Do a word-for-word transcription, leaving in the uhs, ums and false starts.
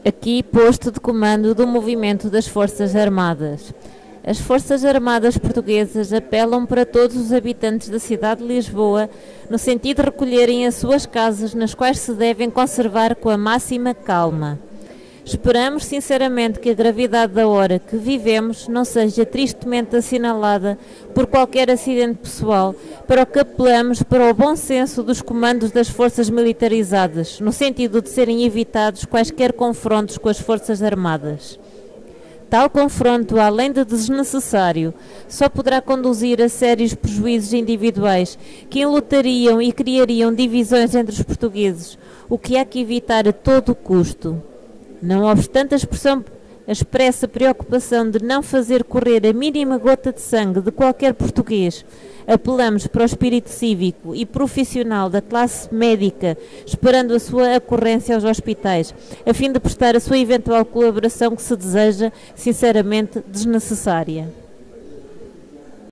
aqui posto de comando do movimento das Forças Armadas. As Forças Armadas Portuguesas apelam para todos os habitantes da cidade de Lisboa no sentido de recolherem as suas casas, nas quais se devem conservar com a máxima calma. Esperamos sinceramente que a gravidade da hora que vivemos não seja tristemente assinalada por qualquer acidente pessoal, para o que apelamos para o bom senso dos comandos das forças militarizadas, no sentido de serem evitados quaisquer confrontos com as Forças Armadas. Tal confronto, além de desnecessário, só poderá conduzir a sérios prejuízos individuais que enlutariam e criariam divisões entre os portugueses, o que há que evitar a todo custo. Não obstante a expressão, a expressa preocupação de não fazer correr a mínima gota de sangue de qualquer português, apelamos para o espírito cívico e profissional da classe médica, esperando a sua ocorrência aos hospitais, a fim de prestar a sua eventual colaboração que se deseja, sinceramente, desnecessária.